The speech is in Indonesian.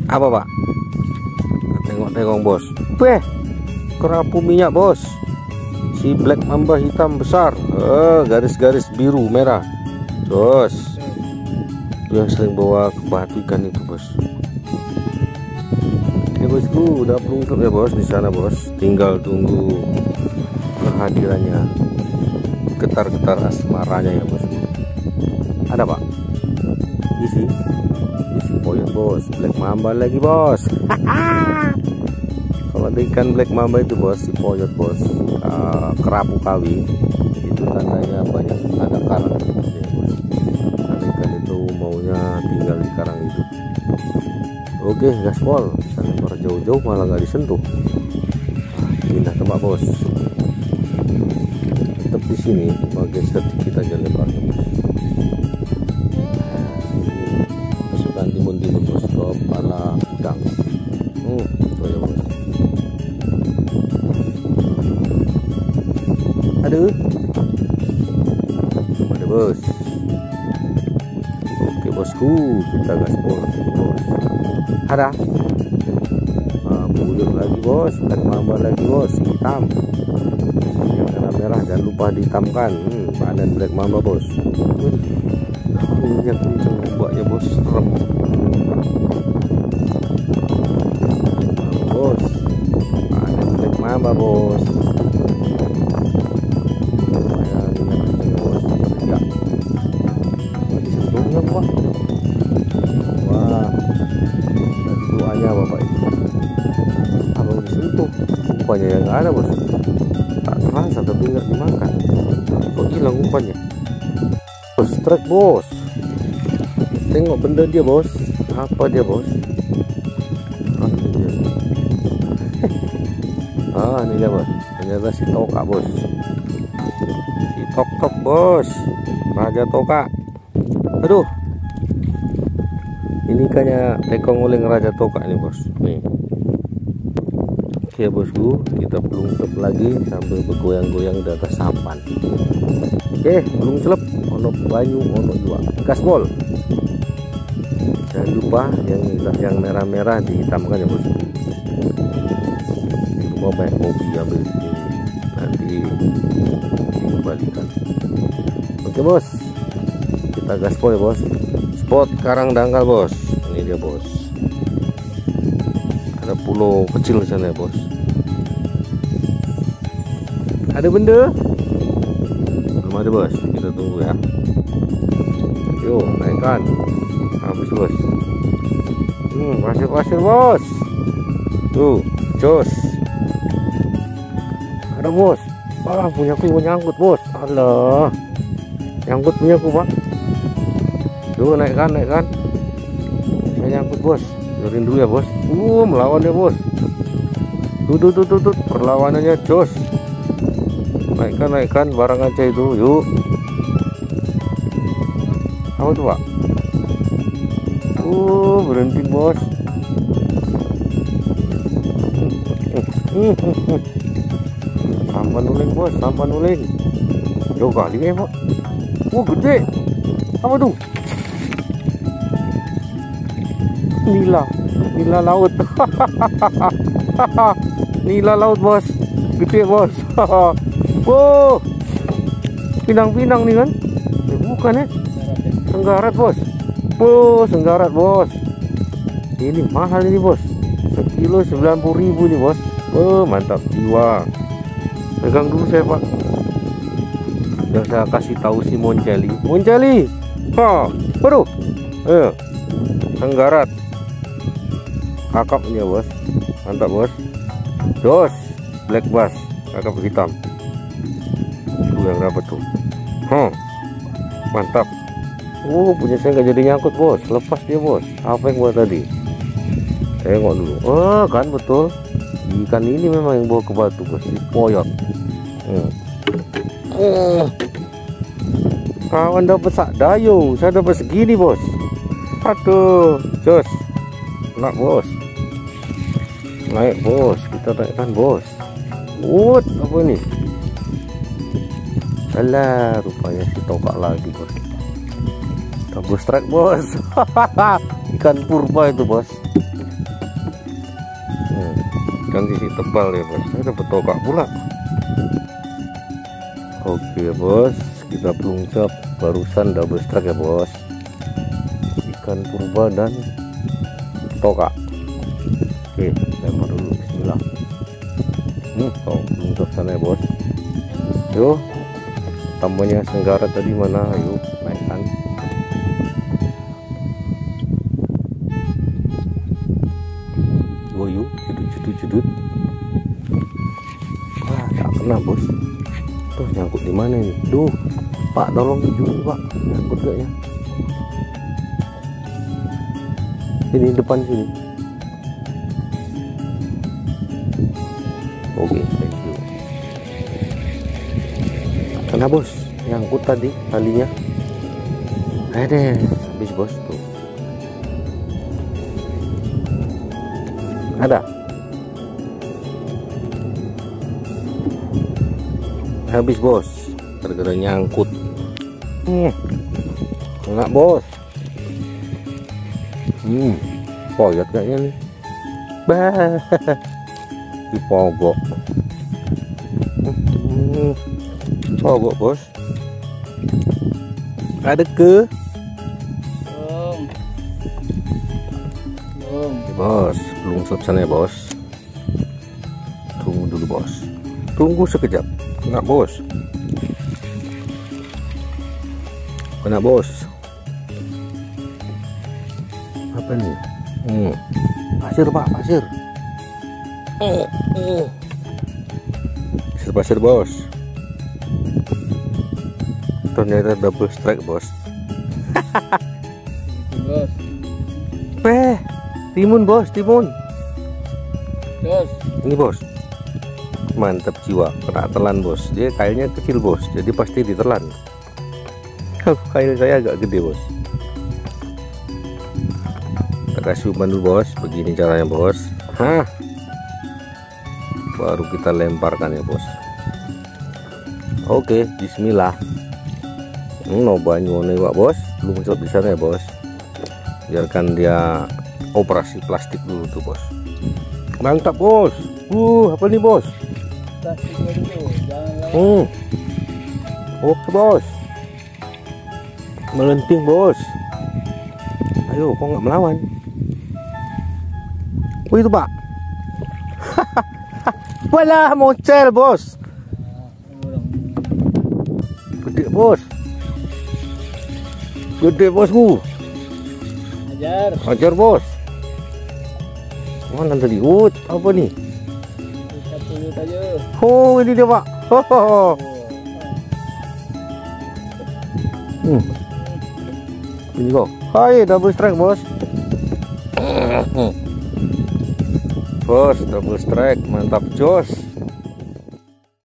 Apa pak? Tengok-tengok bos. Beh, kerapu minyak bos. Si black mamba hitam besar. Garis-garis biru merah. Bos, yang sering bawa ke batu ikan itu bos. Oke bosku, udah pelungkap ya bos di sana bos. Tinggal tunggu kehadirannya, getar-getar asmaranya ya bos. Ada pak? Isi poin bos, black mamba lagi bos. Kalau ada ikan black mamba itu bos, si poyot bos, kerapu kawi, itu tandanya banyak ada karang hidup ya bos. Karena ikan itu maunya tinggal di karang hidup. Oke gaspol, sana lempar jauh-jauh malah nggak disentuh. Pindah tempat bos. Tetap di sini, bagian sedikit aja lebarnya bos. Masukkan timun-timun bos ke kepala udang. Itu ya bos. Aduh, ada bos. Oke bosku, kita gaspol bos. Ada buyut lagi bos, black mamba lagi bos, hitam yang merah jangan lupa dihitamkan. Panen black mamba bos. Minyak kenceng ombaknya bos, serem bos. Panen black mamba bos. Disentuhnya pak. Wah, doanya bapak itu abang disentuh, umpannya yang nggak ada bos. Tak terasa tapi nggak dimakan. Kok hilang umpannya bos? Strike bos. Tengok benda dia bos. Apa dia bos? Ini dia bos. Ternyata si toka bos. Si tok bos, raja toka. Aduh, ini ikannya tekong oleng raja toka nih bos. Nih. Oke bosku, kita pelungkap lagi sambil bergoyang-goyang di atas sampan. Oke, belum celep, ono banyu, ono dua. Gaspol. Jangan lupa yang merah-merah dihitamkan ya bos. Mau banyak kopi ambil sini, nanti dikembalikan. Oke bos, kita gaspol ya bos. Spot karang dangkal bos. Ini dia bos. Ada pulau kecil sana ya bos. Ada benda? Belum ada bos. Kita tunggu ya. Yuk naikkan. Habis bos. Pasir bos. Tuh, jos. Ada bos. Punyaku nyangkut bos. Alah, nyangkut punyaku pak. Tuh naikkan. Saya nyangkut bos. Turin dulu ya bos. Melawan ya bos. Tuh. Perlawanannya jos. Naikkan barang aja itu. Yuk. Apa tuh pak? Berhenti bos. Sampan uling bos, sampan uling. Jauh kali ya pak. Gede. Apa tuh? Nila laut. Nila laut bos, gede bos. Wow, pinang-pinang nih kan? Bukan ya? Senggarat bos. Senggarat bos. Ini mahal ini bos. Sekilo 90.000 nih bos. Mantap jiwa. Pegang dulu saya pak. Yang saya kasih tahu si Monceli. Aduh. Senggarat. Kakapnya bos. Mantap bos. Jos. Black bass. Kakap hitam. Itu yang dapat tuh. Mantap. Punya saya nggak jadi nyangkut bos. Lepas dia bos. Apa yang buat tadi? Tengok dulu. Kan betul. Ikan ini memang yang bawa ke batu bos. Si poyot. Kawan dapat sak dayo. Saya dapat segini bos. Aduh, jos. Nak bos. Naik bos. Kita naikkan bos. Apa ini? Alah, rupanya si toka lagi bos. Double strike bos. Ikan purba itu bos. ikan sisi tebal ya bos. Saya dapat tokak pula. Oke bos, kita pelungcap barusan double strike ya bos. Ikan purba dan tokak. Oke, lempar dulu, bismillah. Kau pelungcap sana ya bos. Yuk, tambahnya senggara tadi mana? Ayo naikkan. Yuk, cudut. Wah, tak kena bos. Tuh nyangkut di mana ini? Duh, Pak tolong tunjukin Pak, nyangkut gak ya? Ini depan sini. Oke, thank you. Kena bos, nyangkut tadi talinya. Ada, habis bos tuh. Ada. Habis bos, gara-gara nyangkut. Enggak bos. Poyot kayaknya nih. Bah. Dipogok. Pogok bos. Ada ke? Bos, belum selesai bos. Tunggu dulu bos. Tunggu sekejap. Kena bos. Kena bos. Apa nih? Pasir Pak, pasir. Pasir bos. Ternyata double strike bos. Bos. Timun bos, timun. Bos. Ini bos. Mantap jiwa, kena telan bos. Dia kailnya kecil bos, jadi pasti ditelan. Kail saya agak gede bos. Kita kasih umpan dulu bos. Begini caranya bos. Baru kita lemparkan ya bos. Oke, bismillah. No banyu nih pak bos. Belum muncul di sana ya bos. Biarkan dia operasi plastik dulu tuh bos. Mantap bos. Apa nih bos? Plastiknya dulu, jangan lama. Oke bos. Melenting bos. Ayo, kok nggak melawan? Itu pak. Walah, mocel bos. Gede bos. Gede bosku. Ajar bos. Mana tadi? Apa nih? Oh, ini dia pak. Ini kok. Hai, double strike bos. Bos, double strike, mantap jos.